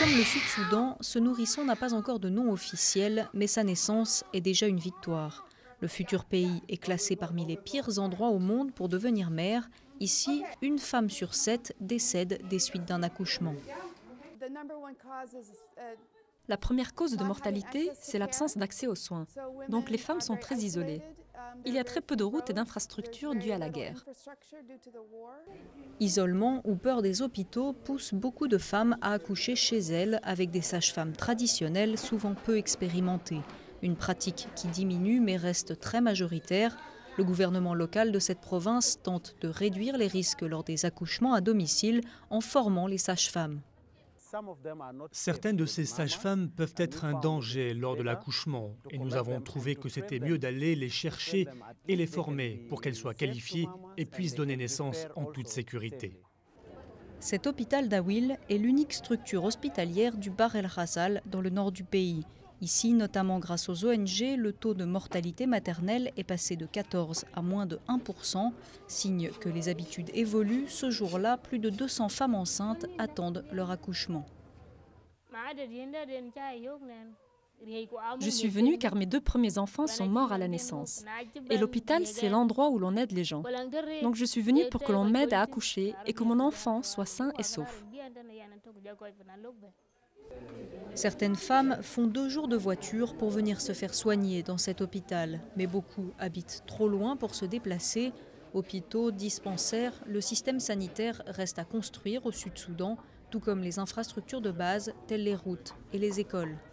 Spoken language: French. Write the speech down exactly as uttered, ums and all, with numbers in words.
Comme le Sud-Soudan, ce nourrisson n'a pas encore de nom officiel, mais sa naissance est déjà une victoire. Le futur pays est classé parmi les pires endroits au monde pour devenir mère. Ici, une femme sur sept décède des suites d'un accouchement. La première cause de mortalité, c'est l'absence d'accès aux soins. Donc les femmes sont très isolées. Il y a très peu de routes et d'infrastructures dues à la guerre. Isolement ou peur des hôpitaux pousse beaucoup de femmes à accoucher chez elles avec des sages-femmes traditionnelles souvent peu expérimentées. Une pratique qui diminue mais reste très majoritaire. Le gouvernement local de cette province tente de réduire les risques lors des accouchements à domicile en formant les sages-femmes. Certaines de ces sages-femmes peuvent être un danger lors de l'accouchement et nous avons trouvé que c'était mieux d'aller les chercher et les former pour qu'elles soient qualifiées et puissent donner naissance en toute sécurité. Cet hôpital d'Awil est l'unique structure hospitalière du Bahr el Ghazal dans le nord du pays. Ici, notamment grâce aux O N G, le taux de mortalité maternelle est passé de quatorze à moins de un pour cent. Signe que les habitudes évoluent, ce jour-là, plus de deux cents femmes enceintes attendent leur accouchement. Je suis venue car mes deux premiers enfants sont morts à la naissance. Et l'hôpital, c'est l'endroit où l'on aide les gens. Donc je suis venue pour que l'on m'aide à accoucher et que mon enfant soit sain et sauf. Certaines femmes font deux jours de voiture pour venir se faire soigner dans cet hôpital. Mais beaucoup habitent trop loin pour se déplacer. Hôpitaux, dispensaires, le système sanitaire reste à construire au Sud-Soudan, tout comme les infrastructures de base telles les routes et les écoles.